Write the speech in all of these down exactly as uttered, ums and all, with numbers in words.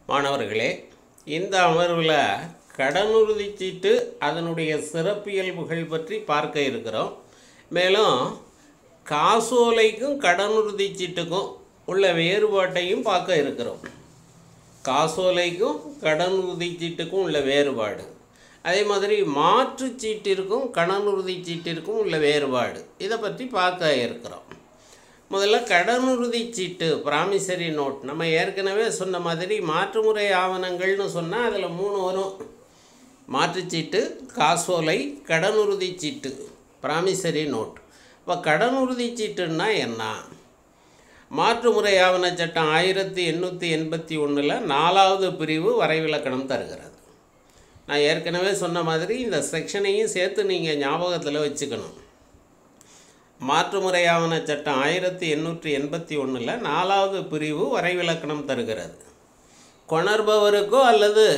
மாணவர்களே, இந்த அமர்வில் கடனுறுதி சீட்டு அதனுடைய சிறப்பியல்புகள் பற்றி பார்க்க இருக்கிறோம். மேலும் காசோலைக்கும் கடனுறுதி சீட்டுக்கும் உள்ள வேறுபாட்டையும் பார்க்க இருக்கிறோம். காசோலைக்கும் கடனுறுதி சீட்டுக்கும் உள்ள வேறுபாடு, அதே மாதிரி மாற்று சீட்டிற்கும் கடனுறுதி சீட்டிற்கும் உள்ள வேறுபாடு, இதை பற்றி பார்க்க இருக்கிறோம். முதல்ல கடனுறுதி சீட்டு, ப்ராமிசரி நோட். நம்ம ஏற்கனவே சொன்ன மாதிரி மாற்றுமுறை ஆவணங்கள்னு சொன்னால் அதில் மூணு வரும்: மாற்றுச்சீட்டு, காசோலை, கடனுறுதி சீட்டு, ப்ராமிசரி நோட். இப்போ கடனுறுதி சீட்டுன்னா என்ன? மாற்றுமுறை ஆவண சட்டம் ஆயிரத்தி எண்ணூற்றி எண்பத்தி ஒன்றில் நாலாவது பிரிவு வரைவிலக்கணம் தருகிறது. நான் ஏற்கனவே சொன்ன மாதிரி இந்த செக்ஷனையும் சேர்த்து நீங்கள் ஞாபகத்தில் வச்சுக்கணும். மாற்றுமுறை ஆவண சட்டம் ஆயிரத்தி எண்ணூற்றி எண்பத்தி ஒன்றில் நாலாவது பிரிவு வரைவிலக்கணம் தருகிறது. கொணர்பவருக்கோ அல்லது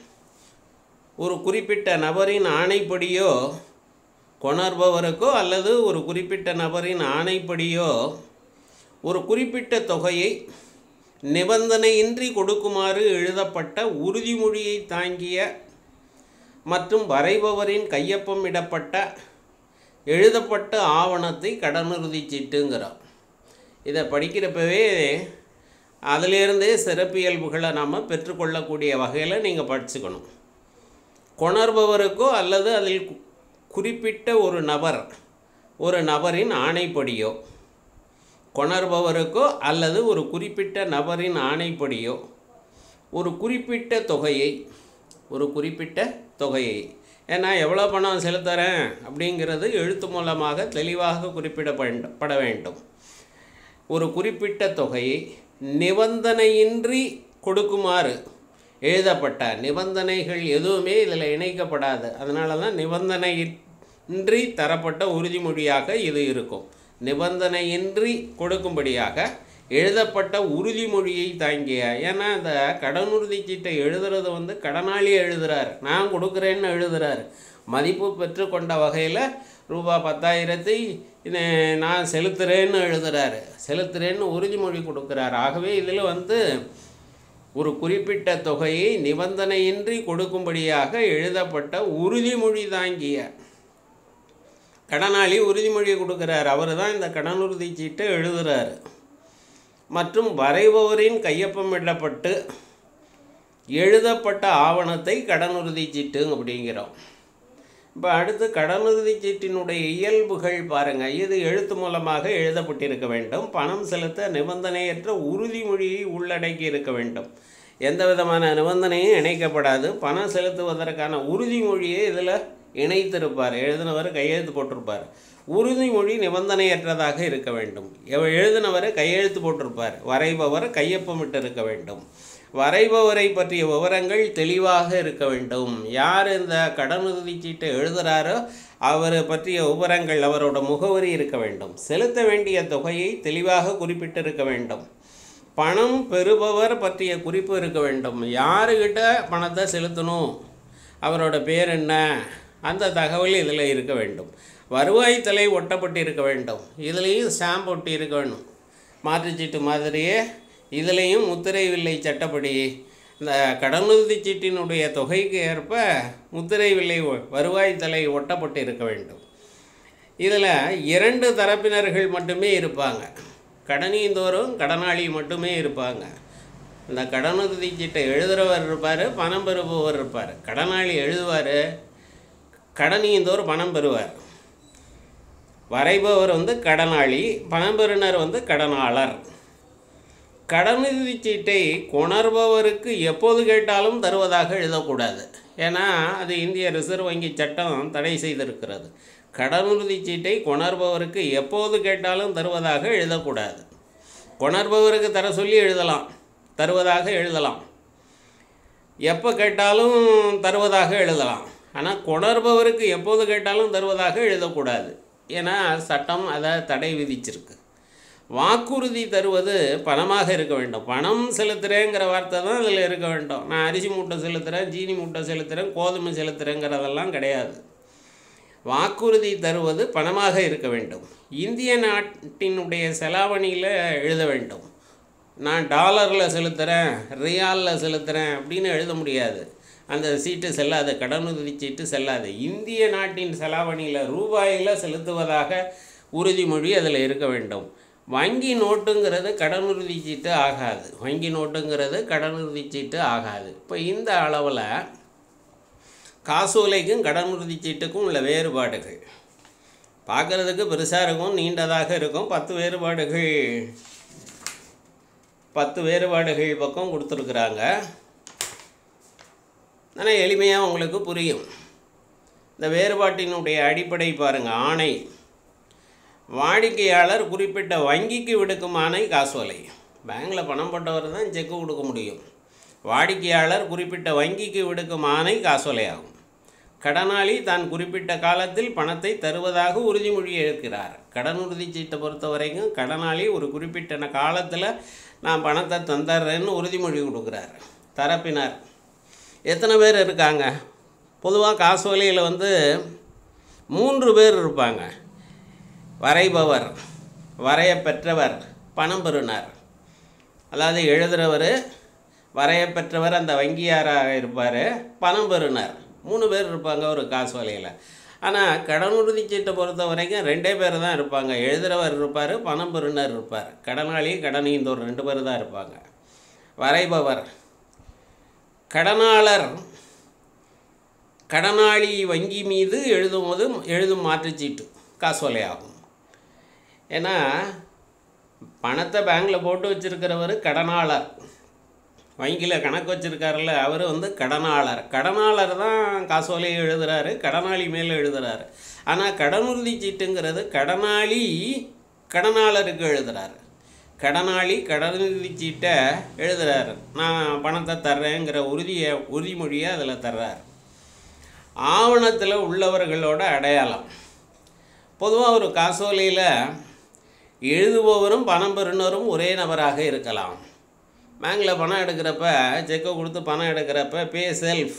ஒரு குறிப்பிட்ட நபரின் ஆணைப்படியோ கொணர்பவருக்கோ அல்லது ஒரு குறிப்பிட்ட நபரின் ஆணைப்படியோ ஒரு குறிப்பிட்ட தொகையை நிபந்தனையின்றி கொடுக்குமாறு எழுதப்பட்ட உறுதிமொழியை தாங்கிய மற்றும் வரைபவரின் கையொப்பம் இடப்பட்ட எழுதப்பட்ட ஆவணத்தை கடனுறுதி சீட்டுங்கிறோம். இதை படிக்கிறப்பவே அதிலிருந்தே சிறப்பியல்புகளை நாம் பெற்றுக்கொள்ளக்கூடிய வகையில் நீங்கள் படிச்சுக்கணும். கொணர்பவருக்கோ அல்லது அதில் குறிப்பிட்ட ஒரு நபர் ஒரு நபரின் ஆணைப்படியோ கொணர்பவருக்கோ அல்லது ஒரு குறிப்பிட்ட நபரின் ஆணைப்படியோ ஒரு குறிப்பிட்ட தொகையை ஒரு குறிப்பிட்ட தொகையை ஏன்னா எவ்வளோ பணம் செலுத்துகிறேன் அப்படிங்கிறது எழுத்து மூலமாக தெளிவாக குறிப்பிடப்பட வேண்டும். ஒரு குறிப்பிட்ட தொகையை நிபந்தனையின்றி கொடுக்குமாறு எழுதப்பட்ட, நிபந்தனைகள் எதுவுமே இதில் இணைக்கப்படாது, அதனால தான் நிபந்தனையின்றி தரப்பட்ட உறுதிமொழியாக இது இருக்கும். நிபந்தனையின்றி கொடுக்கும்படியாக எழுதப்பட்ட உறுதிமொழியை தாங்கிய. ஏன்னா இந்த கடனுறுதி சீட்டை எழுதுறது வந்து கடனாளி எழுதுகிறார், நான் கொடுக்குறேன்னு எழுதுகிறார். மதிப்பு பெற்றுக்கொண்ட வகையில் ரூபா பத்தாயிரத்தை நான் செலுத்துகிறேன்னு எழுதுகிறாரு, செலுத்துகிறேன்னு உறுதிமொழி கொடுக்குறார். ஆகவே இதில் வந்து ஒரு குறிப்பிட்ட தொகையை நிபந்தனையின்றி கொடுக்கும்படியாக எழுதப்பட்ட உறுதிமொழி தாங்கிய கடனாளி உறுதிமொழி கொடுக்குறார், அவர் தான் இந்த கடனுறுதி சீட்டை எழுதுகிறார். மற்றும் வரைபவரின் கையொப்பமிடப்பட்டு எழுதப்பட்ட ஆவணத்தை கடனுறுதி சீட்டு அப்படிங்கிறோம். இப்போ அடுத்து கடனுறுதி சீட்டினுடைய இயல்புகள் பாருங்கள். இது எழுத்து மூலமாக எழுதப்பட்டிருக்க வேண்டும். பணம் செலுத்த நிபந்தனையற்ற உறுதிமொழியை உள்ளடக்கி இருக்க வேண்டும். எந்த விதமான நிபந்தனையும் இணைக்கப்படாது. பணம் செலுத்துவதற்கான உறுதிமொழியை இதில் இணைத்திருப்பார், எழுதினவர் கையெழுத்து போட்டிருப்பார். உறுதிமொழி நிபந்தனையற்றதாக இருக்க வேண்டும். எழுதினவர் கையெழுத்து போட்டிருப்பார், வரைபவர் கையொப்பமிட்டு இருக்க வேண்டும். வரைபவரை பற்றிய விவரங்கள் தெளிவாக இருக்க வேண்டும். யார் இந்த கடனுறுதி சீட்டை எழுதுகிறாரோ அவரை பற்றிய விவரங்கள், அவரோட முகவரி இருக்க வேண்டும். செலுத்த வேண்டிய தொகையை தெளிவாக குறிப்பிட்டிருக்க வேண்டும். பணம் பெறுபவர் பற்றிய குறிப்பு இருக்க வேண்டும். யாருக்கிட்ட பணத்தை செலுத்தணும், அவரோட பேர் என்ன, அந்த தகவல் இதில் இருக்க வேண்டும். வருவாய் தலை ஒட்டப்பட்டு இருக்க வேண்டும். இதுலேயும் ஸ்டாம்ப் ஒட்டி இருக்க வேண்டும். மாற்றுச்சீட்டு மாதிரியே இதுலேயும் முத்திரை வில்லை சட்டப்படி இந்த கடனுறுதி சீட்டினுடைய தொகைக்கு ஏற்ப முத்திரை வில்லை வருவாய் தலை ஒட்டப்பட்டு இருக்க வேண்டும். இதில் இரண்டு தரப்பினர்கள் மட்டுமே இருப்பாங்க. கடனீந்தோறும் கடனாளி மட்டுமே இருப்பாங்க. இந்த கடனுறுதி சீட்டை எழுதுகிறவர் இருப்பார், பணம் பெறுபவர் இருப்பார். கடனாளி எழுதுவார், கடனீந்தோர் பணம் பெறுவார். வரைபவர் வந்து கடனாளி, பணம் பெறுநர் வந்து கடனாளர். கடனுறுதி சீட்டை கொணர்பவருக்கு எப்போது கேட்டாலும் தருவதாக எழுதக்கூடாது. ஏன்னா அது இந்திய ரிசர்வ் வங்கி சட்டம் தடை செய்திருக்கிறது. கடனுறுதி சீட்டை கொணர்பவருக்கு எப்போது கேட்டாலும் தருவதாக எழுதக்கூடாது. கொணர்பவருக்கு தர சொல்லி எழுதலாம், தருவதாக எழுதலாம். எப்போ கேட்டாலும் தருவதாக எழுதலாம். ஆனால் கொணர்பவருக்கு எப்போது கேட்டாலும் தருவதாக எழுதக்கூடாது. ஏன்னா சட்டம் அதை தடை விதிச்சிருக்கு. வாக்குறுதி தருவது பணமாக இருக்க வேண்டும். பணம் செலுத்துகிறேங்கிற வார்த்தை தான் அதில் இருக்க வேண்டும். நான் அரிசி மூட்டை செலுத்துகிறேன், ஜீனி மூட்டை செலுத்துகிறேன், கோதுமை செலுத்துகிறேங்கிறதெல்லாம் கிடையாது. வாக்குறுதி தருவது பணமாக இருக்க வேண்டும். இந்திய நாட்டினுடைய செலாவணியில் எழுத வேண்டும். நான் டாலரில் செலுத்துகிறேன், ரியாலில் செலுத்துகிறேன் அப்படின்னு எழுத முடியாது. அந்த சீட்டு செல்லாது, கடனுறுதி சீட்டு செல்லாது. இந்திய நாட்டின் செலாவணியில் ரூபாயில் செலுத்துவதாக உறுதிமொழி அதில் இருக்க வேண்டும். வங்கி நோட்டுங்கிறது கடனுறுதி சீட்டு ஆகாது. வங்கி நோட்டுங்கிறது கடனுறுதி சீட்டு ஆகாது. இப்போ இந்த அளவில் காசோலைக்கும் கடனுறுதி சீட்டுக்கும் உள்ள வேறுபாடுகள் பார்க்குறதுக்கு பெருசாக இருக்கும், நீண்டதாக இருக்கும். பத்து வேறுபாடுகள் பத்து வேறுபாடுகள் பக்கம் கொடுத்துருக்குறாங்க. ஆனால் எளிமையாக உங்களுக்கு புரியும். இந்த வேறுபாட்டினுடைய அடிப்படை பாருங்கள். ஆணை, வாடிக்கையாளர் குறிப்பிட்ட வங்கிக்கு விடுக்கும் ஆணை காசோலை. பேங்கில் பணம் போட்டவர் தான் செக்கு கொடுக்க முடியும். வாடிக்கையாளர் குறிப்பிட்ட வங்கிக்கு விடுக்கும் ஆணை காசோலை ஆகும். கடனாளி தான் குறிப்பிட்ட காலத்தில் பணத்தை தருவதாக உறுதிமொழி ஏற்கிறார். கடனுறுதி சீட்டை பொறுத்த வரைக்கும் கடனாளி ஒரு குறிப்பிட்ட காலத்தில் நான் பணத்தை தந்துடுறேன்னு உறுதிமொழி கொடுக்குறார். தரப்பினர் எத்தனை பேர் இருக்காங்க? பொதுவாக காசோலையில் வந்து மூன்று பேர் இருப்பாங்க. வரைபவர், வரைய பெற்றவர், பணம் பெறுநர். அதாவது எழுதுகிறவர், வரைய பெற்றவர் அந்த வங்கியாராக இருப்பார், பணம் பெறுநர். மூணு பேர் இருப்பாங்க ஒரு காசோலையில். ஆனால் கடனுறுதி சீட்டை பொறுத்த வரைக்கும் ரெண்டே பேர் தான் இருப்பாங்க. எழுதுகிறவர் இருப்பார், பணம் பெறுநர் இருப்பார். கடனாளி கடனீந்தோர் ரெண்டு பேர் தான் இருப்பாங்க. வரைபவர், கடனாளர் கடனாளி வங்கி மீது எழுதும் போது எழுதும் மாற்றுச்சீட்டு காசோலை ஆகும். ஏன்னா பணத்தை பேங்கில் போட்டு வச்சுருக்கிறவர் கடனாளர், வங்கியில் கணக்கு வச்சுருக்காருல்ல, அவர் வந்து கடனாளர். கடனாளர் தான் காசோலையை எழுதுகிறாரு, கடனாளி மேலே எழுதுகிறாரு. ஆனால் கடனுறுதி சீட்டுங்கிறது கடனாளி கடனாளருக்கு எழுதுகிறாரு. கடனாளி கடனுறுதி சீட்டை எழுதுகிறாரு, நான் பணத்தை தர்றேங்கிற உறுதியை உறுதிமொழியை அதில் தர்றார். ஆவணத்தில் உள்ளவர்களோட அடையாளம். பொதுவாக ஒரு காசோலையில் எழுதுபவரும் பணம் பெறுநரும் ஒரே நபராக இருக்கலாம். பேங்கில் பணம் எடுக்கிறப்ப, செக்கை கொடுத்து பணம் எடுக்கிறப்ப பே செல்ஃப்,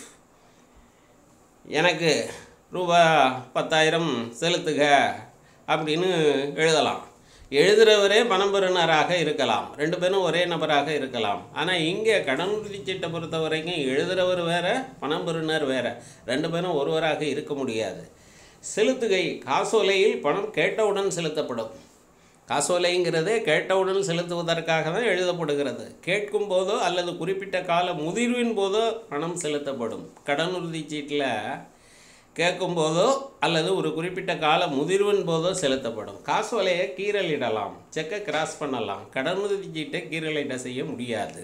எனக்கு ரூபா பத்தாயிரம் செலுத்துக அப்படின்னு எழுதலாம். எழுதுகிறவரே பணம் பெறுநராக இருக்கலாம், ரெண்டு பேரும் ஒரே நபராக இருக்கலாம். ஆனால் இங்கே கடனுறுதி சீட்டை பொறுத்த வரைக்கும் எழுதுகிறவர் வேறு, பணம் பெறுநர் வேறு, ரெண்டு பேரும் ஒருவராக இருக்க முடியாது. செலுத்துகை, காசோலையில் பணம் கேட்டவுடன் செலுத்தப்படும். காசோலைங்கிறதே கேட்டவுடன் செலுத்துவதற்காக தான் எழுதப்படுகிறது. கேட்கும் போதோ அல்லது குறிப்பிட்ட கால முதிர்வின் போதோ பணம் செலுத்தப்படும். கடனுறுதி சீட்டில் கேட்கும் போதோ அல்லது ஒரு குறிப்பிட்ட கால முதிர்வின் போதோ செலுத்தப்படும். காசோலையை கீறலிடலாம், செக்கை கிராஸ் பண்ணலாம். கடனுறுதி சீட்டை கீறலிட செய்ய முடியாது.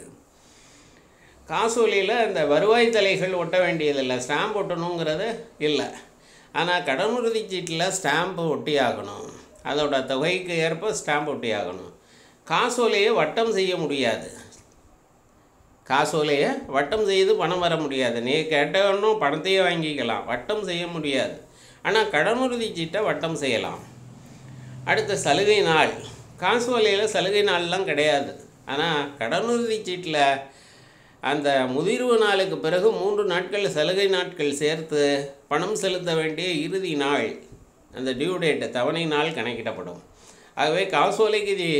காசோலையில் இந்த வருவாய் தலைகள் ஒட்ட வேண்டியதில்லை, ஸ்டாம்ப் ஒட்டணுங்கிறது இல்லை. ஆனால் கடனுறுதி சீட்டில் ஸ்டாம்பு ஒட்டி ஆகணும், அதோட தொகைக்கு ஏற்ப ஸ்டாம்ப் ஒட்டி ஆகணும். காசோலையை வட்டம் செய்ய முடியாது. காசோலையை வட்டம் செய்து பணம் வர முடியாது. நீ கேட்டவனும் பணத்தையே வாங்கிக்கலாம், வட்டம் செய்ய முடியாது. ஆனால் கடனுறுதி சீட்டை வட்டம் செய்யலாம். அடுத்த சலுகை நாள். காசோலையில் சலுகை நாள்லாம் கிடையாது. ஆனால் கடனுறுதி சீட்டில் அந்த முதிர்வு நாளுக்கு பிறகு மூன்று நாட்கள் சலுகை நாட்கள் சேர்த்து பணம் செலுத்த வேண்டிய இறுதி நாள், அந்த டியூ டேட்டு, தவணை நாள் கணக்கிடப்படும். ஆகவே காசோலைக்கு இது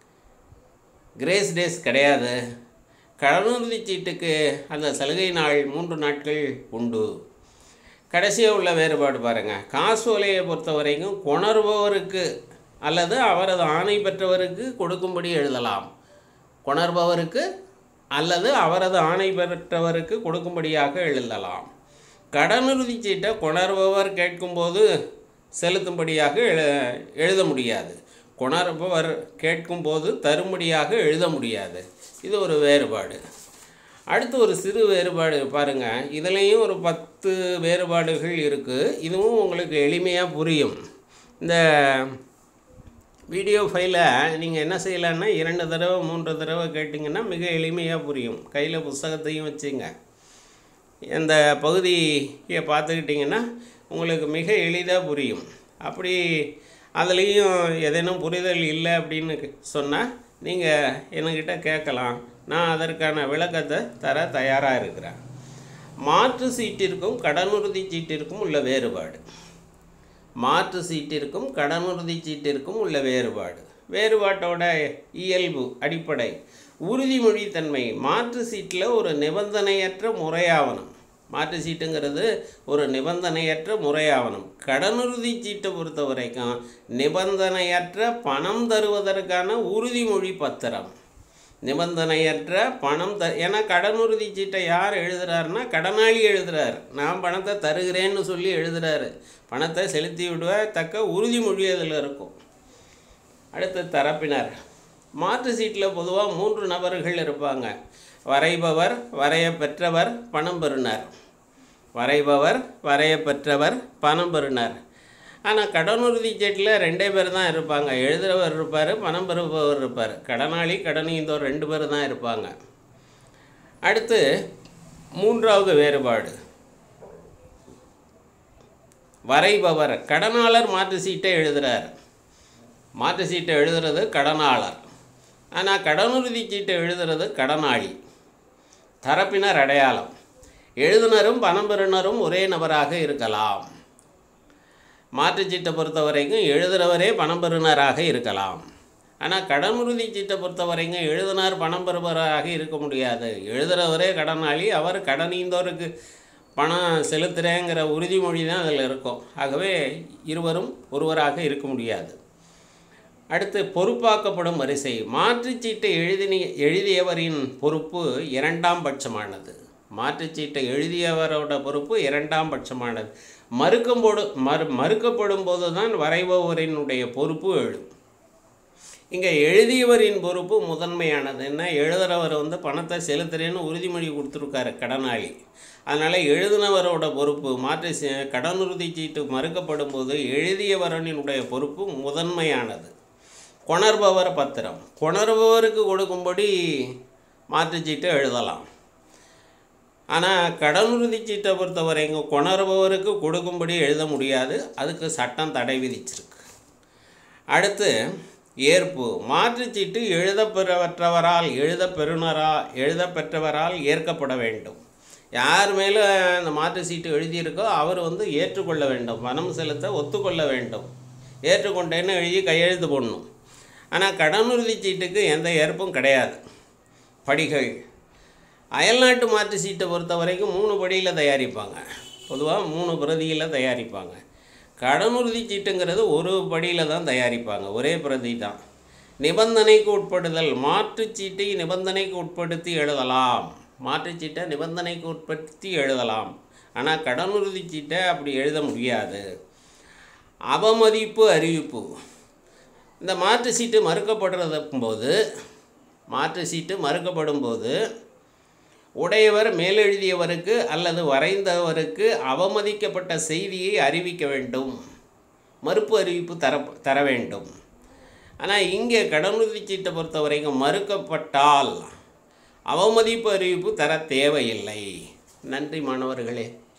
கிரேஸ் டேஸ் கிடையாது. கடனுறுதி சீட்டுக்கு அந்த சலுகை நாள் மூன்று நாட்கள் உண்டு. கடைசியாக உள்ள வேறுபாடு பாருங்கள். காசோலையை பொறுத்த வரைக்கும் கொணர்பவருக்கு அல்லது அவரது ஆணை பெற்றவருக்கு கொடுக்கும்படி எழுதலாம். கொணர்பவருக்கு அல்லது அவரது ஆணை பெற்றவருக்கு கொடுக்கும்படியாக எழுதலாம். கடனுறுதி சீட்டை கொணர்பவர் கேட்கும்போது செலுத்தும்படியாக எழு எழுத முடியாது. கொணர்பவர் கேட்கும்போது தரும்படியாக எழுத முடியாது. இது ஒரு வேறுபாடு. அடுத்து ஒரு சிறு வேறுபாடு பாருங்கள். இதுலேயும் ஒரு பத்து வேறுபாடுகள் இருக்குது. இதுவும் உங்களுக்கு எளிமையாக புரியும். இந்த வீடியோ ஃபைலை நீங்கள் என்ன செய்யலான்னா இரண்டு தடவை மூன்று தடவை கேட்டிங்கன்னா மிக எளிமையாக புரியும். கையில் புஸ்தகத்தையும் வச்சுங்க. இந்த பகுதியை பார்த்துக்கிட்டிங்கன்னா உங்களுக்கு மிக எளிதாக புரியும். அப்படி அதுலேயும் ஏதேனும் புரிதல் இல்லை அப்படின்னு சொன்னால் நீங்கள் என்கிட்ட கேட்கலாம், நான் அதற்கான விளக்கத்தை தர தயாராக இருக்கிறேன். மாற்று சீட்டிற்கும் கடனுறுதி சீட்டிற்கும் உள்ள வேறுபாடு. மாற்று சீட்டிற்கும் கடனுறுதி சீட்டிற்கும் உள்ள வேறுபாடு. வேறுபாட்டோட இயல்பு அடிப்படை. உறுதிமொழித்தன்மை மாற்று சீட்டில் ஒரு நிபந்தனையற்ற முறையாவணம். மாற்று சீட்டுங்கிறது ஒரு நிபந்தனையற்ற முறையாவணம். கடனுறுதி சீட்டை பொறுத்த வரைக்கும் நிபந்தனையற்ற பணம் தருவதற்கான உறுதிமொழி பத்திரம். நிபந்தனையற்ற பணம் த ஏன்னா கடனுறுதி சீட்டை யார் எழுதுகிறாருன்னா கடனாளி எழுதுகிறார். நான் பணத்தை தருகிறேன்னு சொல்லி எழுதுகிறாரு. பணத்தை செலுத்தி விடுவ தக்க உறுதிமொழி அதில் இருக்கும். அடுத்த தரப்பினர். மாற்று சீட்டில் பொதுவாக மூன்று நபர்கள் இருப்பாங்க. வரைபவர், வரைய பெற்றவர், பணம் பெறுனர். வரைபவர், வரைய பெற்றவர், பணம் பெறுனர். ஆனால் கடனுறுதி சீட்டில் ரெண்டே பேர் தான் இருப்பாங்க. எழுதுகிறவர் இருப்பார், பணம் பெறுபவர் இருப்பார். கடனாளி கடனீந்தோர் ரெண்டு பேர் தான் இருப்பாங்க. அடுத்து மூன்றாவது வேறுபாடு. வரைபவர் கடனாளர் மாற்று சீட்டை எழுதுகிறார். மாற்று சீட்டை எழுதுறது கடனாளர். ஆனால் கடனுறுதி சீட்டை எழுதுறது கடனாளி. தரப்பினர் அடையாளம். எழுதுனரும் பணம் பெறுனரும் ஒரே நபராக இருக்கலாம். மாற்றுச்சீட்டை பொறுத்த வரைக்கும் எழுதுகிறவரே பணம் பெறுனராக இருக்கலாம். ஆனால் கடனுறுதி சீட்டை பொறுத்த வரைக்கும் எழுதுனார் பணம் பெறுபவராக இருக்க முடியாது. எழுதுகிறவரே கடனாளி, அவர் கடனீந்தோருக்கு பணம் செலுத்துகிறேங்கிற உறுதிமொழி தான் அதில் இருக்கும். ஆகவே இருவரும் ஒருவராக இருக்க முடியாது. அடுத்து பொறுப்பாக்கப்படும் வரிசை. மாற்றுச்சீட்டை எழுதினி எழுதியவரின் பொறுப்பு இரண்டாம் பட்சமானது. மாற்றுச்சீட்டை எழுதியவரோட பொறுப்பு இரண்டாம் பட்சமானது. மறுக்கும்போது மறு மறுக்கப்படும் போது தான் வரைபவரினுடைய பொறுப்பு எழும். இங்கே எழுதியவரின் பொறுப்பு முதன்மையானது. என்ன, எழுதுகிறவர் வந்து பணத்தை செலுத்துறேன்னு உறுதிமொழி கொடுத்துருக்காரு கடனாளி. அதனால் எழுதினவரோட பொறுப்பு மாற்று கடனுறுதி சீட்டு மறுக்கப்படும் போது எழுதியவரனுடைய பொறுப்பு முதன்மையானது. கொணர்பவர் பத்திரம். கொணர்பவருக்கு கொடுக்கும்படி மாற்றுச்சீட்டை எழுதலாம். ஆனால் கடனுறுதி சீட்டை பொறுத்த வரைக்கும் கொணர்பவருக்கு கொடுக்கும்படி எழுத முடியாது. அதுக்கு சட்டம் தடை விதிச்சிருக்கு. அடுத்து ஏற்பு. மாற்றுச்சீட்டு எழுதப்பெறவற்றவரால் எழுத பெறுனரா எழுத பெற்றவரால் ஏற்கப்பட வேண்டும். யார் மேலே அந்த மாற்று சீட்டு எழுதியிருக்கோ அவர் வந்து ஏற்றுக்கொள்ள வேண்டும். பணம் செலுத்த ஒத்துக்கொள்ள வேண்டும். ஏற்றுக்கொண்டேன்னு எழுதி கையெழுத்து போடணும். ஆனால் கடனுறுதி சீட்டுக்கு எந்த ஏற்பும் கிடையாது. படிகள். அயல்நாட்டு மாற்று சீட்டை பொறுத்த வரைக்கும் மூணு படியில் தயாரிப்பாங்க. பொதுவாக மூணு பிரதியில் தயாரிப்பாங்க. கடனுறுதி சீட்டுங்கிறது ஒரு படியில் தான் தயாரிப்பாங்க, ஒரே பிரதி தான். நிபந்தனைக்கு உட்படுதல். மாற்றுச்சீட்டை நிபந்தனைக்கு உட்படுத்தி எழுதலாம். மாற்றுச்சீட்டை நிபந்தனைக்கு உட்படுத்தி எழுதலாம். ஆனால் கடனுறுதி சீட்டை அப்படி எழுத முடியாது. அவமதிப்பு அறிவிப்பு. இந்த மாற்று சீட்டு மறுக்கப்படுறது போது மாற்று சீட்டு மறுக்கப்படும் போது உடையவர் மேலெழுதியவருக்கு அல்லது வரைந்தவருக்கு அவமதிக்கப்பட்ட செய்தியை அறிவிக்க வேண்டும். மறுப்பு அறிவிப்பு தர தர வேண்டும். ஆனால் இங்கே கடனுறுதி சீட்டை பொறுத்த வரைக்கும் மறுக்கப்பட்டால் அவமதிப்பு அறிவிப்பு தர தேவையில்லை. நன்றி மாணவர்களே.